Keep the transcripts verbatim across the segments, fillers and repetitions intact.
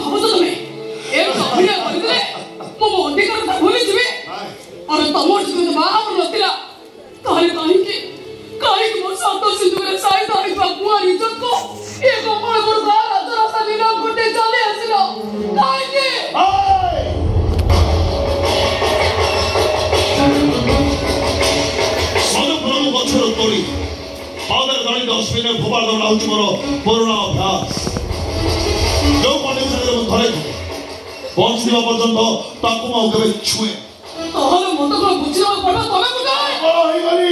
ଭାବୁଛ ତମେ ଏ ଅଭିନୟ କରିଥିଲେ ମୁଁ ମୋ ଅଧିକାର କଥା ଭୁଲିଯିବି ଆଉ ତମର ଯଦି ବାହାଘର ନଥିଲା ତାହେଲେ କାହିଁକି କାହିଁକି ମୋ ସାତ ସିନ୍ଦୁରେ ସାଇତା ହେଇଥିବା କୁଆଁରୀ ଇଜ୍ଜତକୁ ଏ ଗୋପାଳପୁର ଗାଁ ରାଜରାସ୍ତା ନିଲାମ ଗୋଟେ ଚାଲି ଆସିଲ କାହିଁକି? ସଦପୁରକୁ ଗଛରୁ ତୋଳି ପାଦରେ ଧରି ଡଷ୍ଟବିନରେ ଫୋପାଡ଼ି ଦେବା ହେଉଛି ମୋର ପୁରୁଣା ଅଭ୍ୟାସ। ଯେଉଁ କଣ୍ଡିସନରେ ମୁଁ ଧରେ ବଞ୍ଚିଥିବା ପର୍ଯ୍ୟନ୍ତ ତାକୁ ମୁଁ କେବେ ଛୁଏଁ। ତାହେଲେ ମତେ କଣ ବୁଝିବାକୁ ପଡିବ ତମେ ବୁଝାଏ ହେଇଗଲି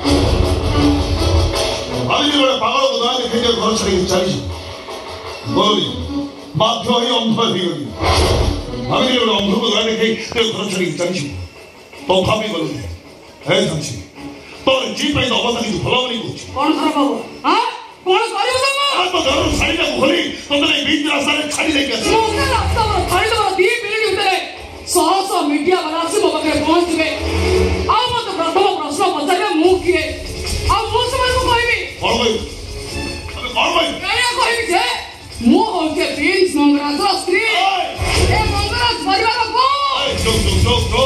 ଭାବିଲି ଗୋଟେ ପାଗଳକୁ ଦୟା ଦେଖେଇ ଘର ଛାଡ଼ିକି ଚାଲିଛି ଗଲି ବାଧ୍ୟ ହୋଇ ଅନ୍ଧ ହେଇଗଲି ଭାବିଲି ଗୋଟେ ଅନ୍ଧକୁ ଦୟା ଦେଖେଇ ଘର ଛାଡ଼ିକି ଚାଲିଛି ତ ଭାବି ଗଲୁ ହେ ଚାଲିଛି ତୋର ଜି ପାଇଁ ଅବସ୍ଥା କିଛି ଭଲ ବୋଲି କହୁଛି କଣ ଖରାପ ହବ କଣ କରିବ ତମ ଘରରୁ ଶାଢ଼ୀଟାକୁ ଖୋଲି ତମେ ଏଇ ବିଚ୍ ରାସ୍ତାରେ ଛାଡ଼ି ଦେଇକି ଆସିବ ରାସ୍ତା ଛାଡ଼ିଦେବାର ଦି ମିନିଟ୍ ଭିତରେ ଶହ ଶହ ମିଡିଆ ବାଲା ଆସି ମୋ ପାଖରେ ପହଞ୍ଚିବେ ଆଉ ମତେ ପ୍ରଥମ ପ୍ରଶ୍ନ ପଚାରିବେ ମୁଁ କିଏ ଆଉ ମୁଁ ସେମାନଙ୍କୁ କହିବି କଣ କହିବି କଣ କହିବି କାହିଁକି କହିବି ଯେ ମୁଁ ହଉଛି ପ୍ରିନ୍ସ ମଙ୍ଗରାଜର ସ୍ତ୍ରୀ ଏ ମଙ୍ଗରାଜ ପରିବାର